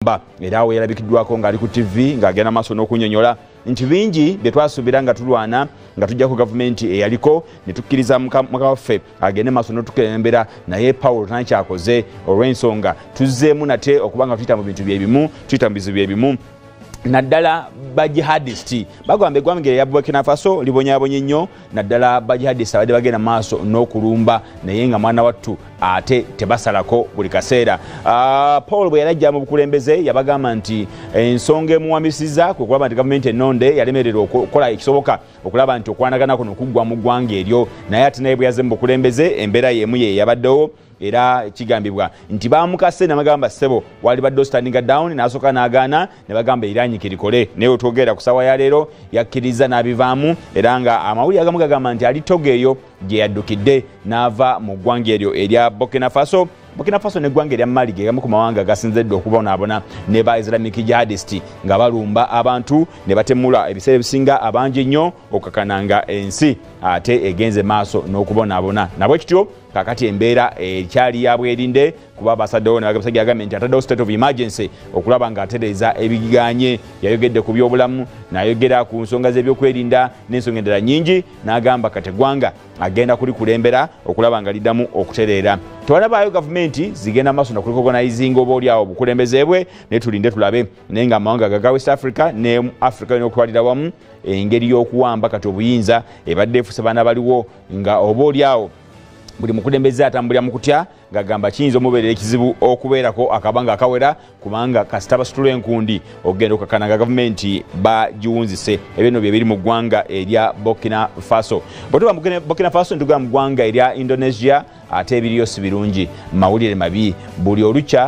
era awo yalabikiddwako ng'ali ku TV ng'agenda maaso n'okunnyonnyola nti bingi bye twasuubira nga tulwana nga tujja ku gavumenti eyaliko ne tukkiriza muka waffe agende maaso n'otukulembera naye Pawulo tanakyakoze olw'ensonga tuzzeemu nate okuba nga tuyita mu bintu byebimu tuyita mu bizibu byebimu naddala bajihadisti bagamba eggwanga ya Burkina Faso libonyabonye nnyo naddala bajihadisti abadde bagenda maaso n'okulumba naye nga mwana wattu ate tebasalako buli kaseera. Paul bwe yalajja mu bukulembeze yabagamba nti ensonga emuwamisizza kwe kulaba nti gavumenti ennonde yalemererwa okukola ekisoboka okulaba nti okwanagana kuno kuggwa mu ggwanga eryo naye ate naye bwe yazze mu bukulembeze embeera y'emu ye yabaddewo era kigambibwa nti bamukase namagamba ssebo wali badde standing down n'asooka n'agaana ne bagamba iranyi kirikole naye otwogera ku ssaawa ya leero yakkiriza n'abivaamu era nga amawulire agamu gagamba nti ali Togo eyo gye yaddukidde n'ava mu ggwanga eryo erya Burkina Faso. Burkina Faso n'eggwanga erya Mali ge gamu ku mawanga gasinzidde okubonaabona ne ba Islamic jihadisti nga balumba abantu ne batemula ebiseera ebisinga abangi nnyo okakananga ensi ate egenze maaso n'okubonaabona nabwe kityo kakati embeera ekyali ya bwerinde kuba basaddewo ne bagambisa gavumenti ataddewo state of emergency okulaba nga atereeza ebigiganye yayogedde ku byobulamu n'ayogera ku nsonga z'ebyokwerinda n'ensonga endala nnyingi n'agamba kati eggwanga agenda kulikulembera okulaba nga liddamu okutereera. Tewalabaayo gavumenti zigenda maaso nakulicoganizinga obaoliawo obukulembeze bwe naye tulinde tulabe naye nga amawanga gaga West Africa ne Africa olina okutwalira wamu engeri y'okuwamba kati obuyinza ebadde efuse baana baliwo nga obaoliawo buli mukulembeze atambulira mu kutya ngagamba kiyinza omubeerera ekizibu okubeerako akabanga akawera kubanga kasita basitula enkundi okugenda okakananga gavumenti bagiwunzise ebyo bye biri mu ggwanga erya Burkina Faso. Bwetuba Burkina Faso ntuga mu ggwanga erya Indonesia ate ebiriyo si birungi mawulire mabi buli olukya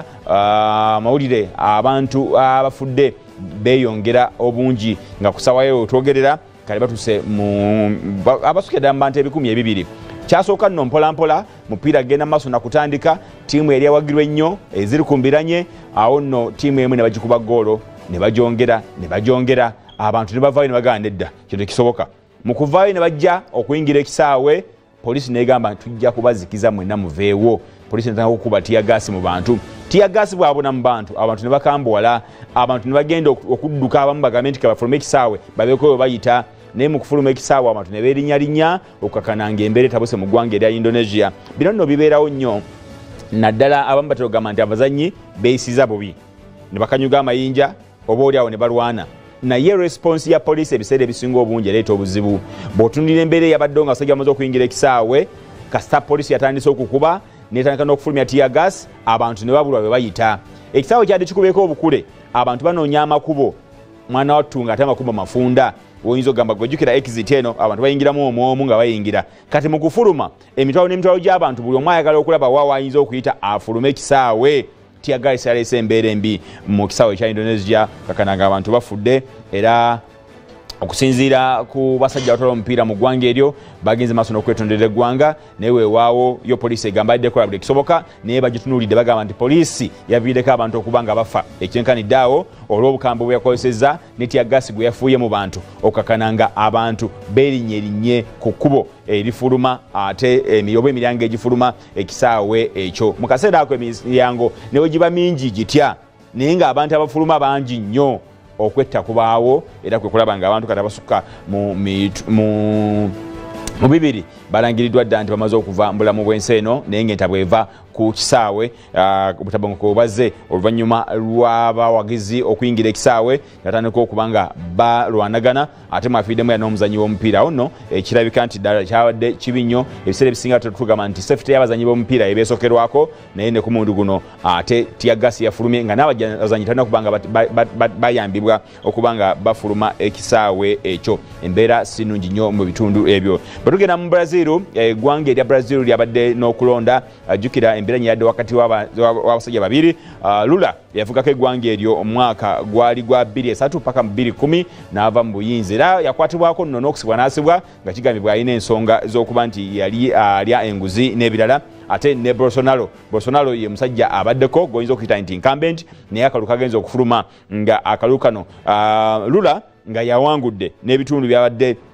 mawulire abantu abafudde beeyongera obungi nga kusawayo otwogerera kale batuse abasukira mbante ebikumi 200 kyasooka nno mpolampola mupiira genda maaso nakutandika tiimu yali awagirwa ennyo eziri kumbiranye awo nno tiimu emu ne bagikuba ggoolo ne bajongera abantu ne bavaayo ne bagamba nedda kintu kisoboka mu kuvaayo ne bajja okuyingira ekisaawe poliisi negamba tujja kubazikiza mwenna muveewo poliisi netanga okukuba tiyagaasi mu bantu tiyagaasi bwabona mu bantu abantu ne bakambuwala abantu ne bagenda okudduka abamu bagambe nti kabafulume ekisaawe babeekoyo bayita naye mu kufuluma ekisaawa abantu ne beerinnyalinya okakananga embeera etabuse mu ggwanga erya Indonesia. Bino nno bibeerawo nnyo naddala abamu batera okugamba nti abazannyi beeyisiza bubi ne bakanyuga amayinja oba oliawo ne balwana naye response ya poliisi ebiseera ebisinga obungi ereeta obuzibu. Bw'otunulira embeera eyabaddewo nga basajja bamaze okuyingira ekisaawe kasita poliisi yatandise okukuba netandika n'okufulumya tiyagas abantu ne babulwa bwe bayita. Ekisaawe kyadde kikubeeko obukule abantu banoonya amakubo mwana wattu nga ate amakubo mafunda oyinza okugamba gwejjukira exit eno abantu bayingiramu omwomu nga bayingira kati mu kufuluma emitwalo n'emitwalo gy'abantu buli omu ayagala okulaba waawa ayinza okuyita afulume ekisaawe tiyagaisi yaleese embeera embi mu kisaawe ekya Indonesia kakananga abantu bafudde era okusinziira ku basajja abatwala omupiira mu ggwanga eryo bagenze maaso n'okwetondera eggwanga naye weewaawo yo poliisi egamba yadde kola buli ekisoboka naye bagitunuulidde bagamba nti poliisi yaviireko abantu okuba nga bafa ekyenkanidde awo olw'obukambwe bwe yakozesezza ne tiyagaasi gwe yafuuye mu bantu okakananga abantu beerinnye ku kkubo erifuluma ate oba emiryango egifuluma ekisaawe ekyo mu kaseera ako emiryango ne bwe giba mingi gitya naye ng'abantu abafuluma bangi nnyo okwetta kubaawo era kwe kulaba nga abantu kati abasukka mu 2 balangiriddwa dda nti bamaze okuva mu bulamu bw'ensi eno naye ng'enta bw'eva ku kisaawe obutabongoka obazze oluvannyuma lw'abawagizi okuyingira ekisaawe natandika okuba nga balwanagana ate mwafiiddemu ya n'omuzannyi w'omupiira awo nno ekirabika nti ddala kyabadde kibi nnyo ebiseera ebisinga tugamba nti safety y'abazannyi b'omupiira ebeesokerwako naye ne ku mundu guno ate tiyagasi yafulumye nga n'abazannyi talina okuba nga bayambibwa okuba nga bafuluma ekisaawe ekyo embeera si nnungi nnyo mu bitundu ebyo. Bwe tugenda mu Brazil eggwanga erya Brazil lyabadde n'okulonda ajjukira embeera nyadde wakati w'abasajja babiri Lula yavugako eggwanga eryo omwaka gwali gwa 2003 paka mu 2010 n'ava mu buyinza era yakwatibwako nno n'okusibwa n'asibwa nga kigambibwa alina ensonga z'okuba nti yali alya enguzi n'ebirala ate ne Bolsonaro ye musajja abaddeko goyinza okuyita nti incumbent naye akalu kagenza okufuluma nga akalu kano Lula nga yawangudde n'ebitundu byabadde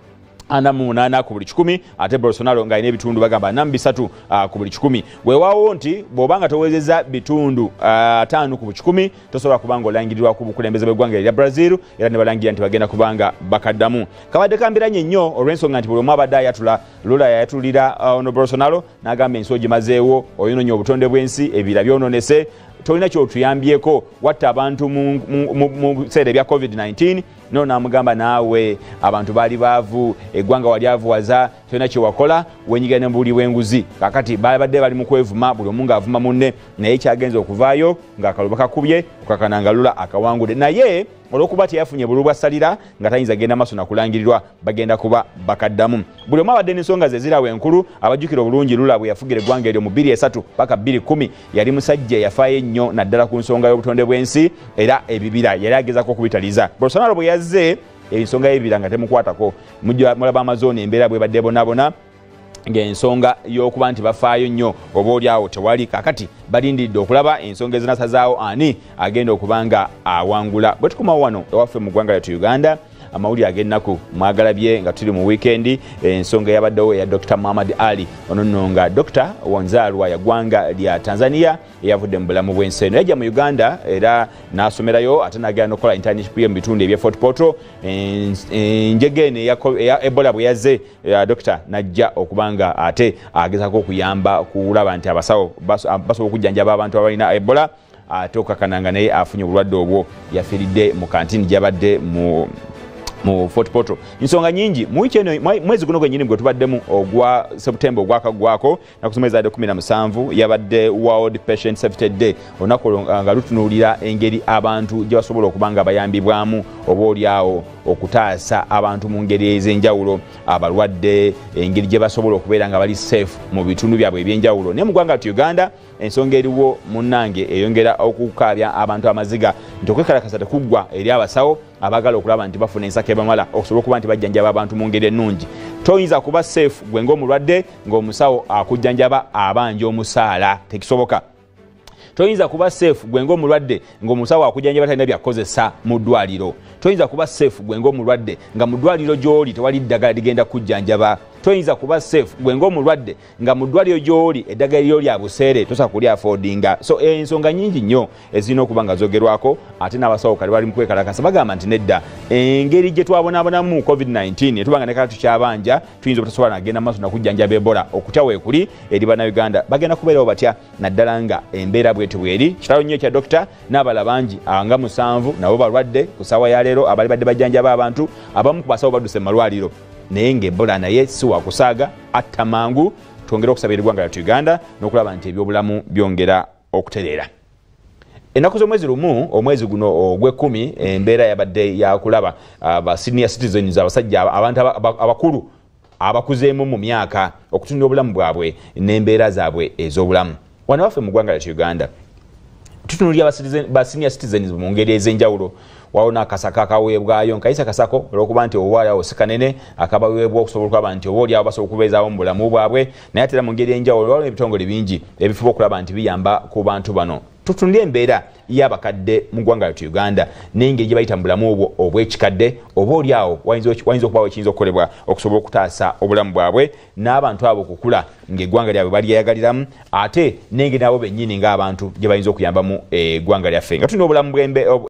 48 ku buli 100 ate Bolsonaro nga ine ebitundu bagamba 43 ku buli 100 weewaawo nti bw'obanga towezeza bitundu 5 ku buli 100 tosobola kubanga olangirirwa ku bukulembeze bw'eggwanga erya Brazil era ne balangira nti bagenda kubanga bakaddamu kabadde kambiranye nnyo olw'ensonga nti buli omu abadde ayatula Lula yayatulira ono Bolsonaro n'agamba ensi ogimazeewo oyonoonye obutonde bw'ensi ebira byononese tolina kyotuyambyeko watta abantu mu biseera ebya COVID-19 no namugamba naawe abantu baali baavu eggwanga wali avuwaza tolina kyewakola wenyigira ne buli w'enguzi kakati babadde bali mu kwevuma buli omu ng'avuma munne naye kyagenza okuvaayo ng'akaluba kakubye okakananga Lula akawangudde naye olw'okuba teyafunye bulu bwasalira nga tayinza genda maaso nakulangirirwa bagenda kuba bakaddamu buli omu abadde n'ensonga ze zirawo enkulu abajjukira obulungi Lula bwe yafugira eggwanga eryo mu 2003 paka 2010 yali musajja yafaayo ennyo naddala ku nsonga y'obutonde bw'ensi era ebibira yali agezako okubitaliza Bolsonaro bwe yazze ensonga y'ebibira nga temukwatako mulaba amazooni embeera bwe badde bonabona ng'ensonga y'okuba nti bafaayo nnyo oba oliawo tewali kakati balindidde okulaba ensonga ezinasazaawo ani agenda okubanga awangula bwe tukomawo wano ewaffe mu ggwanga lyattu Uganda amawulire ag'ennaku mwagalabye nga tuli mu weekend ensonga yabaddewo eya Dr. Muhammad Ali ono nno nga Dr. wanzaalwa ya ggwanga lya Tanzania eyavudde mu bulamu bw'ensi eno yajja mu Uganda era n'asomerayo ate n'agenda n'okukola internship ye mu bitundu ebya Fort Portal enjege eno eya Ebola bwe yazze Dr. n'ajja okubanga ate agezako okuyamba kulaba nti abasawo basobola okujjanjaba abantu abalina Ebola ate okakananga naye afunye obulwadde obwo yafiiridde mu kantini gy'abadde mu Fort Portal nsonga nyingi mwezi guno gwennyini gwe tubaddemu ogwa September ogwakagwako nakusomeza 17 yabadde World Patient Safety Day olunaku nga lutunuulira engeri abantu gye basobola okubanga bayambibwamu oba oliawo okutaasa abantu mu ngeri ez'enjawulo abalwadde engeri gye basobola okubeera nga bali safe mu bitundu byabwe eby'enjawulo naye mu ggwanga lyattu Uganda ensonga eriwo munnange eyongera okukaabya abantu amaziga nti okwekalakasa tekuggwa eri abasawo abagala okulaba nti bafuna ensako ebamala okusobola okuba nti bajjanjaba abantu mu ngeri ennungi toyinza kuba safe gwe ng'omulwadde ng'omusawo akujjanjaba abanja omusaala tekisoboka toyinza kuba safe gwe ng'omulwadde ng'omusawo akujjanjaba talina byakozesa mu ddwaliro toyinza kuba safe gwe ng'omulwadde nga mu ddwaliro gy'oli tewali ddagala ligenda kujjanjaba toyinza kuba safe gwe ng'omulwadde nga mu ddwaliro gy'oli eddagala lyo lya buseere tosobola kulyafoodinga so ensonga nyingi nnyo ezirina okuba nga zogerwako ate n'abasawo kali bali mu kwekalakasa bagamba nti nedda engeri gye twabonaabonamu COVID-19 etubanga ne kala tukyabanja tuyinza obutasobola nagenda maaso nakujjanjaba Ebola okutya weekuli eri bannayuganda bagenda kubeerawo batya naddala nga embeera bwetyo bweri kitalo nnyo ekya dokita n'abala bangi nga 7 nabo balwadde ku ssaawa ya leero abali badde bajjanjaba abantu abamu ku basawo badduse mu malwaliro naye ng'Ebola naye si wakusaaga atta mangu twongera okusabira eggwanga lyattu Uganda n'okulaba nti ebyobulamu byongera okutereera ennaku z'omwezi lumu omwezi guno ogw'ekkumi embeera yabadde yakulaba aba senior citizens abasajja abantu abakulu abakuzeemu mu myaka okutunula obulamu bwabwe n'embeera zaabwe ez'obulamu wano waffe mu ggwanga lyattu Uganda tutunulira ba senior citizens mu ngeri ez'enjawulo waona akasaka akaweebwayo nkayisa kasako olw'okuba nti owaalawo si kanene akabaweebwa okusobola okulaba nti oba oliawo basobola okubeezaawo mu bulamu bwabwe naye ate era mu ngeri enjawulo waliwo ebitongole bingi ebifuba okulaba nti biyamba ku bantu bano tutunulira embeera y'abakadde mu ggwanga lyattu Uganda n'engeri gye bayita mu bulamu obwo obw'ekikadde oba oliawo wayinza okubaawo ekiyinza okukolebwa okusobola okutaasa obulamu bwabwe n'abantu abo okukula ng'eggwanga lyabwe balyeyagaliramu ate n'engeri nabo bennyini ng'abantu gye bayinza okuyambamu eggwanga lyaffe nga tulina obulamu